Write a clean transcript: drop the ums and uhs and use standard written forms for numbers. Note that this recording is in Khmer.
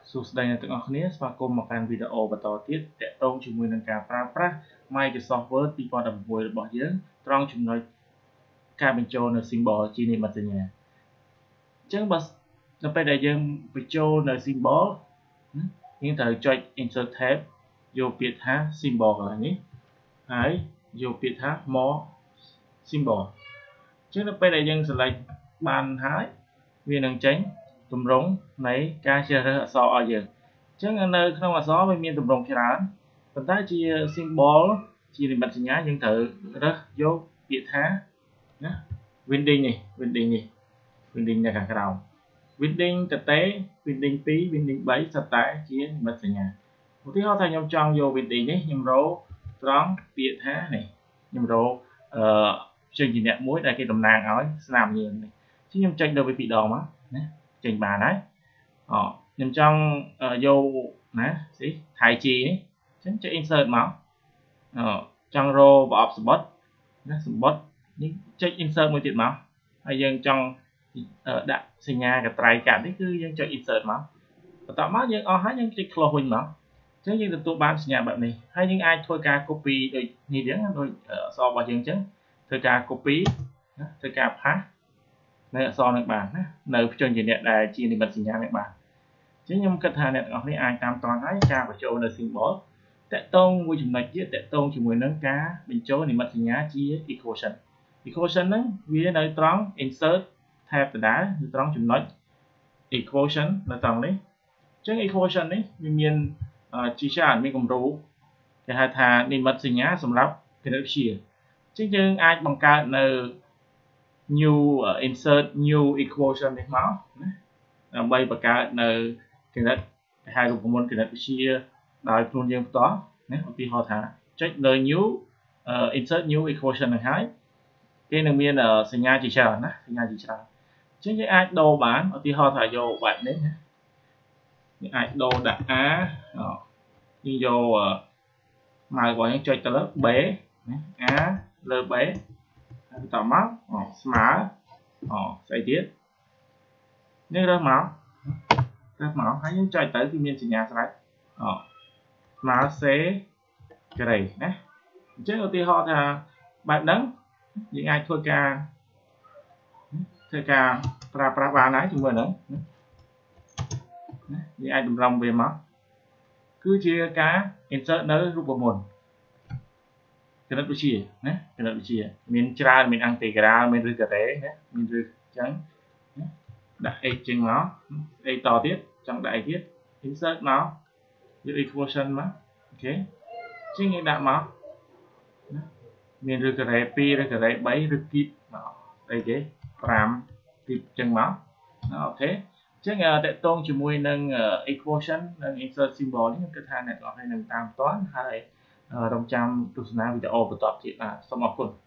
សួស្តីអ្នកទាំងអស់គ្នាស្វាគមន៍មកកាន់វីដេអូបន្តទៀតទាក់ទងជាមួយនឹងការប្រើប្រាស់ Microsoft Word 2016របស់យើងត្រង់ចំណុចការបញ្ចូលនៅ symbol ជានិមិត្តសញ្ញាអញ្ចឹងបើនៅពេលដែលយើងបញ្ចូលនៅ symbol យើងត្រូវចុច Insert Tab យកពាក្យថា symbol កន្លែងនេះហើយយកពាក្យថា More Symbol អញ្ចឹងនៅពេលដែលយើង select បានហើយវានឹងចេញទម្រង់នៃការជ្រើសរើសអក្សរឲ្យយើងអញ្ចឹងនៅក្នុងអក្សរវាមានទម្រង់ច្រើនប៉ុន្តែជា symbol ជានិមិត្តសញ្ញាយើងត្រូវរើសយកពាក្យថាណា winding នេះ winding នៅខាងក្រោម winding តេ winding 2 winding 3សុទ្ធតែជានិមិត្តសញ្ញាឧទាហរណ៍ថាខ្ញុំចង់យក winding នេះខ្ញុំរកត្រង់ពាក្យថានេះខ្ញុំរកជើងជាអ្នកមួយដែលគេតំណាងឲ្យស្នាមយើងនេះខ្ញុំចុចលើវាពីរដងមកណាចេញបានហើយខ្ញុំចង់យកណាស៊ីថៃជីនេះអញ្ចឹងចុច insert មកចង់រកប្រអប់សម្បត្តិណាសម្បត្តិនេះចុច insert មួយទៀតមកហើយយើងចង់ដាក់សញ្ញាកត្រៃកាត់នេះគឺយើងចុច insert មកបន្ទាប់មកយើងអស់ហើយយើងចុច close វិញមកអញ្ចឹងយើងទទួលបានសញ្ញាបែបនេះហើយយើងអាចធ្វើការ copy ដូចនេះទៀតដូចអក្សររបស់យើងអញ្ចឹងធ្វើការ copy ណាធ្វើការ paste នៅអក្សរនឹងបានណានៅភ្ជញ្ជនៈដែលជានិមិត្តសញ្ញានឹងបានអញ្ចឹងខ្ញុំគិតថាអ្នកទាំងអស់នេះអាចតាមតាន់ហើយការបញ្ចូលនៅ symbol តាក់ទងមួយចំណុចទៀតតាក់ទងជាមួយនឹងការបញ្ចូលនិមិត្តសញ្ញាជា equation ហ្នឹងវានៅត្រង់ insert tab ដដែលនៅត្រង់ចំណុច equation នៅត្រង់នេះអញ្ចឹង equation នេះវាមានជាច្រើនមានគំរូគេហៅថានិមិត្តសញ្ញាសម្រាប់គណិតវិទ្យាអញ្ចឹងយើងអាចបង្កើតនៅ new insert new equation នេះមកណាដើម្បីបង្កើតនៅគណិតគេហៅរូបមន្តគណិតវិទ្យាដោយខ្លួនយើងផ្ទាល់ណាឧទាហរណ៍ថាចុចលើ new insert new equation នឹងហើយគេនឹងមានសញ្ញាជាច្រើនណាសញ្ញាជាច្រើនអញ្ចឹងយើងអាចដូរបានឧទាហរណ៍ថាយកបែបនេះណាយើងអាចដូរដាក់ A យើងយកម៉ៅរបស់យើងចុចទៅលើ B ណា A លើ B ហើយបន្តមកស្មើស្អីទៀតយើងរើសមកហើយយើងចុចទៅគឺមានសញ្ញាស្រេចស្មើ C ការ៉េណាអញ្ចឹងឧទាហរណ៍ថាបែបហ្នឹងយើងអាចធ្វើការប្រើប្រាស់បានហើយជាមួយហ្នឹងណាយើងអាចតម្រង់វាមកគឺជាការ insert នៅរូបមន្តគណិតវិទ្យាណាគណិតវិទ្យាមានច្រើនមានអង្តិក្រាលមានឬការ៉េណាមានឬអញ្ចឹងដាក់ x ជាងមកអីតទៀតចង់ដាក់អីទៀត insert មកយក equation មកអូខេជាងយើងដាក់មកណាមានឬការ៉េ2ឬការ៉េ3ឬគីបមកអីគេ5គីបចឹងមកអូខេអញ្ចឹងតកតងជាមួយនឹង equation និង insert symbol នេះខ្ញុំគិតថាអ្នកទាំងអស់គ្នានឹងតាមតាន់ហើយរងចាំទស្សនាវីដេអូបន្តទៀតបាទសូមអរគុណ